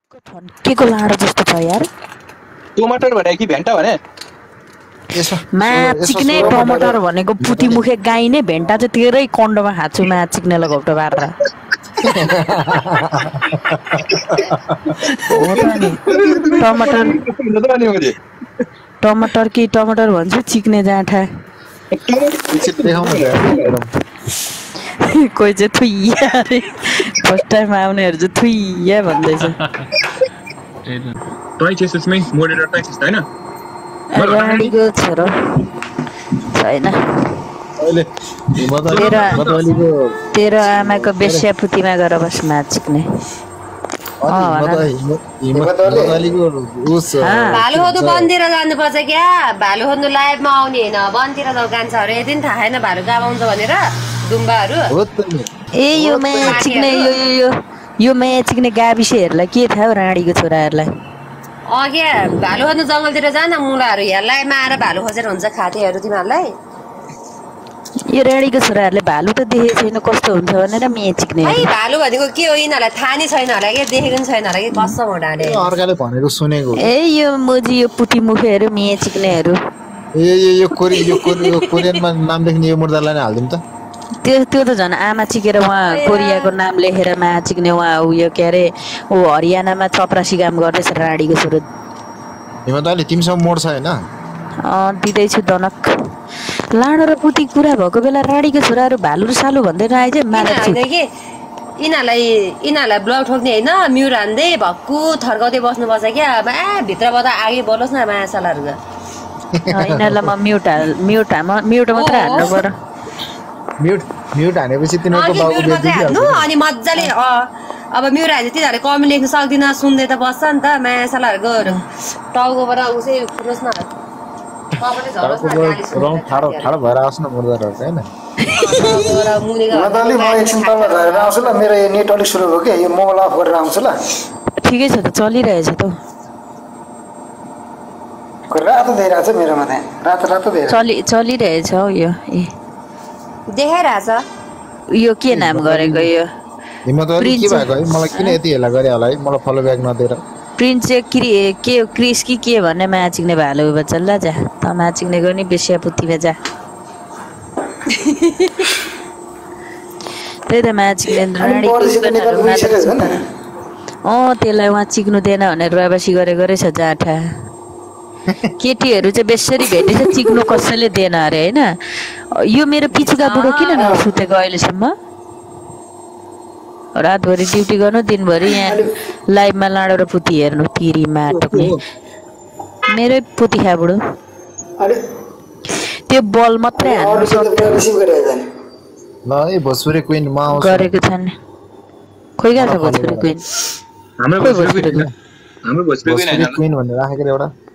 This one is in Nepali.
के को लाडो जस्तो छ यार टमाटर भने कि भेन्टा भने मा चिक्ने टमाटर भनेको पुती मुखे गाई नै भेन्टा चाहिँ तेरै कण्डमा हाच्छु मा चिक्ने लगौटो बारेर हो त नि टमाटर कि टमाटर भन्छु चिक्ने जाँठा कोही चाहिँ थुइया अरे फर्स्ट टाइम आउनेहरू चाहिँ थुइया भन्दैछ रानीको छोरो छैन तेरो आमाको बेस्यापुतीमा गएर बस्न चिक्ने भालु खोज्नु वनतिर जानुपर्छ क्या भालु खोज्नु लाइभमा आउने होइन वनतिर जान्छ अरे यति पनि थाहा छैन भालु कहाँ आउँछ भनेर डुम्बाहरू ए यो माया चिक्ने यो माया चिक्ने गाविसेहरूलाई के थाहा हो राणीको छोराहरूलाई क्या भालु खोज्नु जङ्गलतिर जान मुलाहरू यहाँ लाइभमा आएर भालु खोजेर हुन्छ खातेहरू तिमीहरूलाई यो राणीको छोराहरूले भालु त देखेको छैन कस्तो हुन्छ भनेर मेया चिक्ने भालु भनेको के हो यिनीहरूलाई थाहा नै छैन होला कि देखेको पनि छैन होला कि कसम हो डाँडे अर्काले भनेको सुनेको ए यो मोजी यो पुती मुखेहरू मेया चिक्नेहरू यो कोरियनमा नाम लेख्ने यो मुर्दालाई नै हाल्दिउँ त त्यो त झन् आमा चिकेर उहाँ कोरियाको नाम लेखेर मा चिक्ने उहाँ उयो के अरे ऊ हरियाणामा चपरासी काम गर्दैछ राणीको छोरो हिमा त अहिले तिमीसँग मोड छ होइन दिँदैछु दनक लाडो र पुती कुरा भएको बेला राणीको छोराहरू भालु र सालु भन्दै आएछ यिनीहरूलाई ब्लग ठोक्ने होइन म्युट हान्दै भक्कु थर्काउँदै बस्नुपर्छ क्या भित्रबाट आगे बोलोस् न मायासालाहरूको यिनीहरूलाई म म्युट मात्रै हाल्नु पर्यो म्युट हानेपछि तिनीहरूको बाबु हाल्नु अनि मजाले अब म्युट हाल्छ तिनीहरूले कमेन्ट लेख्न सक्दिन सुन्दै त बस्छ नि त मायासालाहरूको टाउकोबाट उसै फुटोस् न भएर आउँछ न मुर्दाहरू होइन मेरो यो नेट अलिक सुरु भयो कि यो मोबाइल अफ गरेर आउँछु ल ठिकै छ त चलिरहेछ त रातो दिइरहेछ मेरोमा त्यहाँ रातो चलिरहेछ हौ यो ए देखाइरहेछ यो के नाम गरेको यो के भएको है मलाई किन यति हेला गरे होला है मलाई फलो ब्याक नदिएर प्रिन्स चाहिँ के क्रिस कि के भन्ने माया चिक्ने भालु बच्चा ल जा त माया चिक्ने गर्ने बेस्यापुतीमा जा त्यही त माया चिक्ने त्यसलाई उहाँ चिक्नु दिएन भनेर रुवाबासी गरेको रहेछ जाँठा केटीहरू चाहिँ बेसरी भेटेछ चिक्नु कसैले दिएन अरे होइन यो मेरो पिछुका बुढो किन नसुतेको अहिलेसम्म रातभरि ड्युटी गर्नु दिनभरि यहाँ लाइभमा लाडो र पुती हेर्नु पिरीमा टोक्ने मेरै पुती खा बुढो त्यो बल मात्रै हान्नु गरेको छ नि खोइ गएको छ भोजपुरी क्विन हाम्रो भोजपुरी क्विन भनेर राखेको एउटा